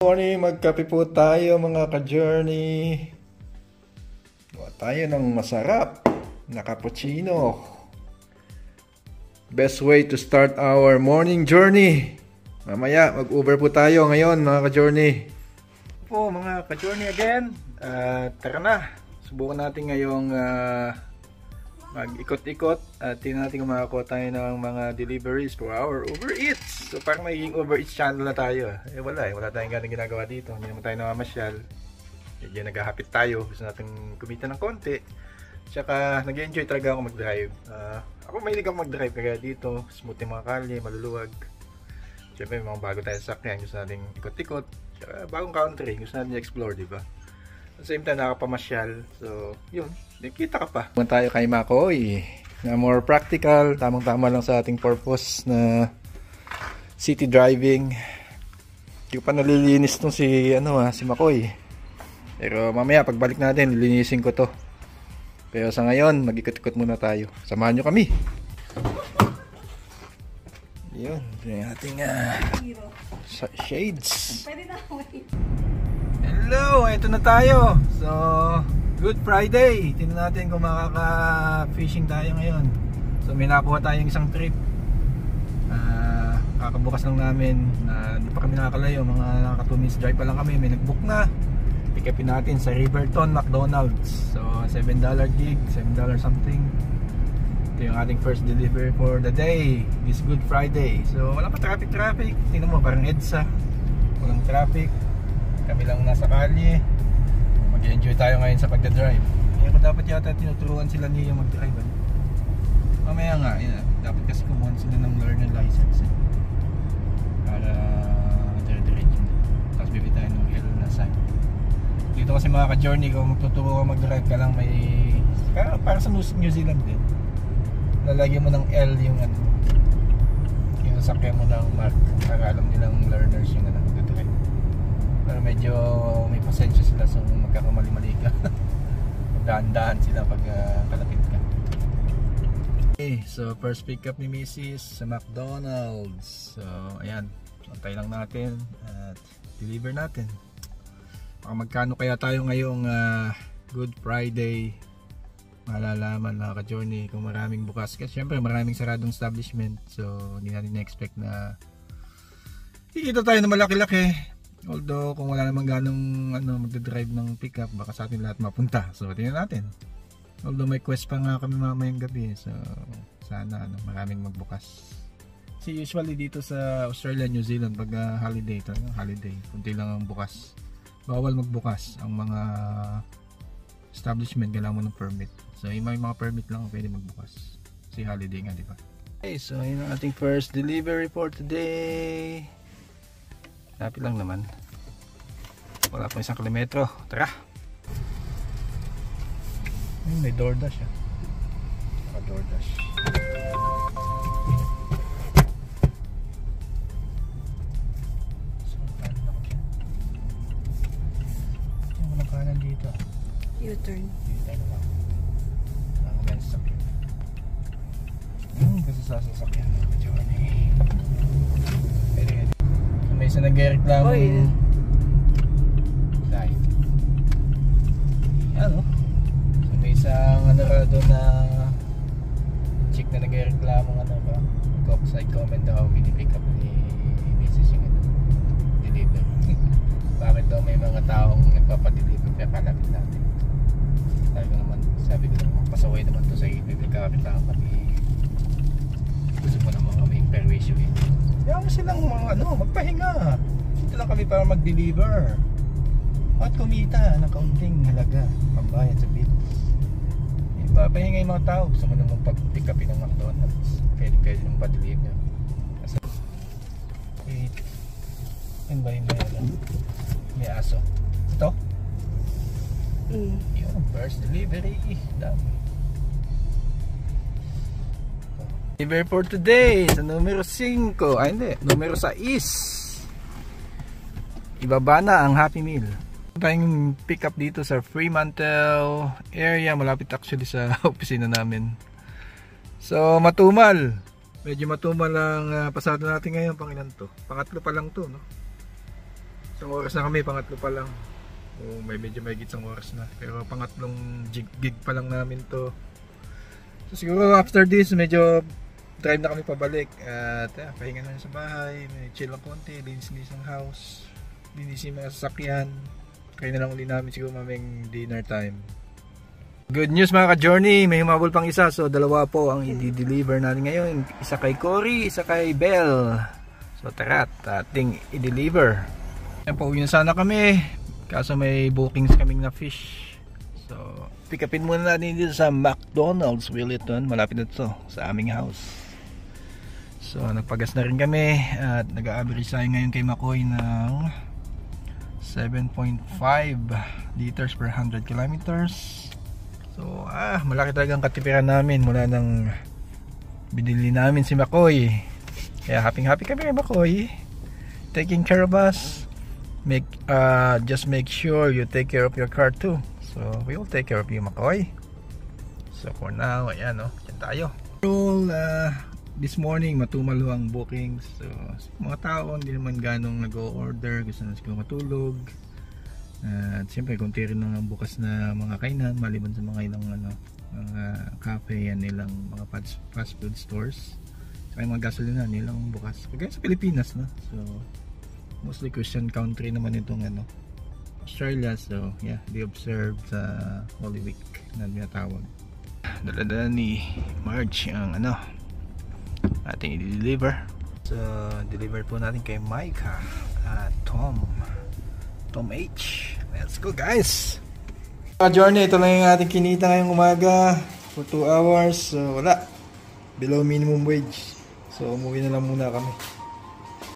Morning, magkape po tayo mga ka-journey. Gawa tayo ng masarap na cappuccino. Best way to start our morning journey. Mamaya mag-Uber po tayo ngayon mga ka-journey. Po mga ka-journey again. Tara na. Subukan natin ngayong mag-ikot-ikot at tingnan natin kung makakuha tayo ng mga deliveries for our Uber Eats. So parang magiging Uber Eats channel na tayo. Wala tayong ganang ginagawa dito. Hindi naman tayo namamasyal. Medyo naghahapit tayo. Gusto natin kumita ng konti. Tsaka nag-enjoy talaga ako mag-drive. Ako mahilig ako mag-drive kaya dito. Smooth yung mga kalye, maluluwag. Siyempre may mga bago tayong sakyan. Gusto natin ikot-ikot. Tsaka bagong country. Gusto natin i-explore, diba? At the same time nakapamasyal. So yun. Nakita ka pa. Punta tayo kay Makoy na more practical, tamang-tama lang sa ating purpose na city driving. Hindi ko pa nalilinis tong si Makoy. Pero mamaya pagbalik natin, lilinisin ko to. Pero sa ngayon, mag-ikot-ikot muna tayo. Samahan nyo kami. Yun, yung ating shades. Hello, ito na tayo. So Good Friday! Tingnan natin kung makaka-fishing tayo ngayon. So may nakuha tayong isang trip. Kakabukas lang namin. Hindi pa kami nakakalayo. Mga naka 2 minutes drive pa lang kami. May nag-book na. Pick upin natin sa Riverton, McDonald's. So $7 gig, $7 something. Ito yung ating first delivery for the day. This Good Friday. So wala pa traffic. Tingnan mo parang EDSA. Walang traffic. Kami lang nasa kalye. Mag-enjoy tayo ngayon sa pagdadrive. Kaya dapat yata tinuturuan sila niya mag-drive. Mamaya nga, dapat kasi kumuha sila ng learner license para dire-diretso. Tapos bibili tayo ng L na sign. Dito kasi mga ka-journey, kung magtuturo ka mag-drive ka lang may para sa New Zealand din. Lalagyan mo ng L yung yung sasakyan mo ng mark para alam nilang learners yung mag-drive. Pero medyo may pasensya sila so magkakamali-mali ka. Dahan-dahan sila pag kalapit ka. Okay, so first pick up ni Mrs. sa McDonald's. So ayan, antay lang natin at deliver natin. Magkano kaya tayo ngayong Good Friday? Malalaman mga ka-journey kung maraming bukas. Kasi syempre maraming saradong establishment. So hindi natin na-expect na kikita tayo na malaki-laki. Although kung wala namang ganong magdadrive ng pickup, baka sa atin lahat mapunta. So tingnan natin. Although may quest pa nga kami mamayang gabi. So sana maraming magbukas. Kasi usually dito sa Australia, New Zealand pag holiday, kunti lang ang bukas. Bawal magbukas ang mga establishment, kailangan mo ng permit. So yung may mga permit lang pwede magbukas. Kasi holiday nga, di ba? Okay, so yun ang ating first delivery for today. Happy lang naman. Wala pa 1 kilometro. Tara! May DoorDash ah. DoorDash. Yung walang kanan dito. U-turn. U-turn lang. Ang mga sasakyan. Kasi sasakyan. May isa nag-reklamo live. Ano? So may isang doon na chick na nag-reklamo side comment daw pinipick up ni Mrs. yung deliver. Bakit daw may mga taong nagpapadeliver kaya kalapit natin. Sabi ko naman pasaway naman to sa ipipikapit lang kami. Gusto mo naman kami yung perwisyo eh. Kaya mo silang magpahinga. Dito lang kami para mag-deliver at kumita ng kaunting halaga pambayad sa bills. Papahinga yung mga tao. Gusto mo naman pag-pick upin ng McDonald's. Pwede naman pa-deliver. Wait. Yan ba yung may aso? Ito? Yung first delivery. Dami. Delivery for today sa numero 5. Numero 6. Ibaba na ang Happy Meal. Tayong pick up dito sa Fremantle area, malapit actually sa opisina namin. So matumal. Medyo matumal ang pasado natin ngayon. Pangilan to? Pangatlo pa lang to, no? Isang oras na kami, pangatlo pa lang. May medyo may isang oras na. Pero pangatlong gig pa lang namin to. So siguro after this, medyo drive na kami pabalik. At pahinga na sa bahay. May chill lang konti. Linis ng house. Linis yung mga sasakyan. Kaya na lang uli namin siguro maming dinner time. Good news mga ka-journey. May humabol pang isa. So dalawa po ang i-deliver natin ngayon. Isa kay Cory, isa kay Belle. So tara, ating i-deliver. Yan po, uwi na sana kami. Kaso may bookings kaming na fish. So, pick upin muna natin dito sa McDonald's Willetton. Malapit na ito sa aming house. So, nagpagas na rin kami. At nag-average tayo ngayon kay McCoy ng 7.5 liters per 100 kilometers. So, malaki talagang katipiran namin mula nang binili namin si McCoy. Kaya happy kami kay McCoy. Taking care of us. Just make sure you take care of your car too. So we will take care of you, McCoy. So for now, ayan yan tayo. This morning matumalo ang bookings. So mga tao hindi naman ganong nag-o-order, gusto na siguro matulog. At siyempre konti rin ang bukas na mga kainan maliban sa mga ilang mga cafe yan nilang mga fast food stores. Saka yung mga gasolina nilang bukas. Kaya sa Pilipinas so mostly Christian country naman itong Australia, so yeah, they observe sa Holy Week na tinatawag. Dala-dala ni Marge ang ating i-deliver. So deliver po natin kay Micah at Tom H. Let's go guys! Journey, ito lang yung ating kinita ngayong umaga for 2 hours. So wala, below minimum wage. So umuwi na lang muna kami.